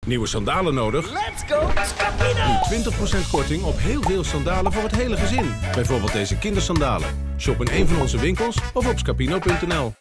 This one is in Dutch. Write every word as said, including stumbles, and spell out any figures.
Nieuwe sandalen nodig? Let's go Scapino! Nu twintig procent korting op heel veel sandalen voor het hele gezin. Bijvoorbeeld deze kindersandalen. Shop in een van onze winkels of op scapino punt n l.